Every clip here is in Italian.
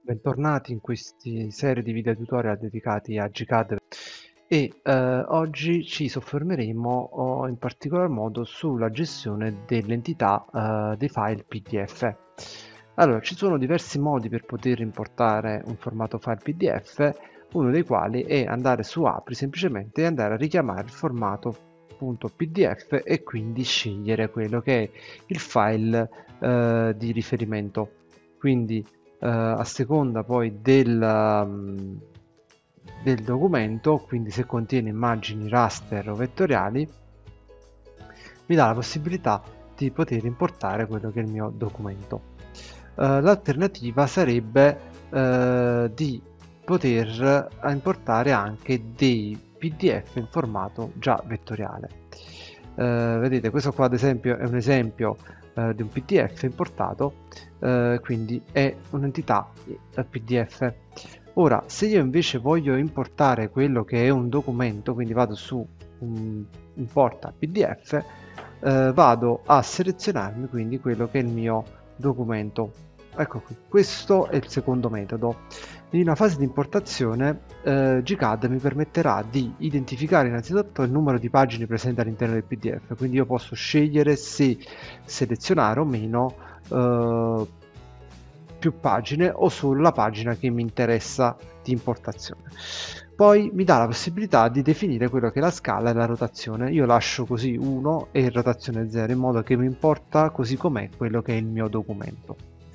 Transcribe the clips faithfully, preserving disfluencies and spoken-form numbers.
Bentornati in questa serie di video tutorial dedicati a G C A D e eh, oggi ci soffermeremo oh, in particolar modo sulla gestione dell'entità eh, dei file P D F. Allora, ci sono diversi modi per poter importare un formato file P D F, uno dei quali è andare su Apri semplicemente e andare a richiamare il formato P D F e quindi scegliere quello che è il file eh, di riferimento. Quindi Uh, a seconda poi del, um, del documento, quindi se contiene immagini raster o vettoriali, mi dà la possibilità di poter importare quello che è il mio documento. Uh, l'alternativa sarebbe uh, di poter importare anche dei P D F in formato già vettoriale. Uh, vedete, questo qua ad esempio è un esempio uh, di un P D F importato. Uh, quindi è un'entità P D F. Ora, se io invece voglio importare quello che è un documento, quindi vado su um, importa P D F, uh, vado a selezionarmi quindi quello che è il mio documento. Ecco qui, questo è il secondo metodo. In una fase di importazione eh, G C A D mi permetterà di identificare innanzitutto il numero di pagine presenti all'interno del P D F, quindi io posso scegliere se selezionare o meno eh, più pagine o solo la pagina che mi interessa di importazione. Poi mi dà la possibilità di definire quello che è la scala e la rotazione. Io lascio così uno e rotazione zero in modo che mi importa così com'è quello che è il mio documento.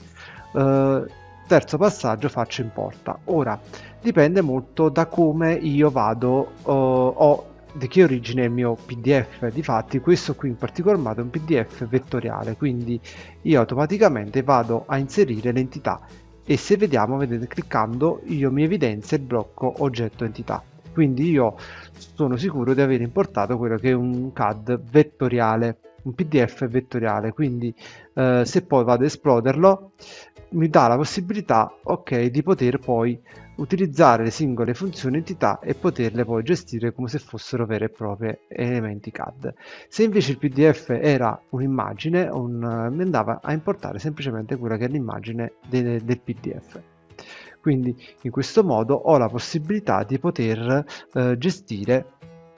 Uh, terzo passaggio, faccio importa. Ora dipende molto da come io vado uh, o di che origine è il mio P D F. Difatti questo qui in particolar modo è un P D F vettoriale, quindi io automaticamente vado a inserire l'entità e se vediamo, vedete, cliccando io mi evidenzia il blocco oggetto entità, quindi io sono sicuro di aver importato quello che è un C A D vettoriale, un P D F vettoriale. Quindi eh, se poi vado ad esploderlo mi dà la possibilità, ok, di poter poi utilizzare le singole funzioni entità e poterle poi gestire come se fossero vere e proprie elementi C A D. Se invece il P D F era un'immagine, un, mi andava a importare semplicemente quella che è l'immagine del, del P D F. Quindi in questo modo ho la possibilità di poter eh, gestire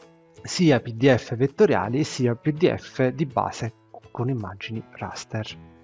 sia P D F vettoriali sia P D F di base con immagini raster.